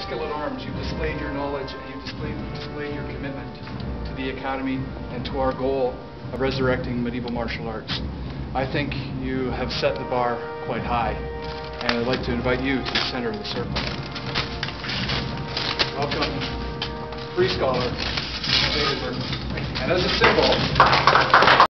skill at arms. You've displayed your knowledge and you've displayed your commitment to the Academy and to our goal of resurrecting medieval martial arts. I think you have set the bar quite high, and I'd like to invite you to the center of the circle. Welcome, free scholar, and as a symbol,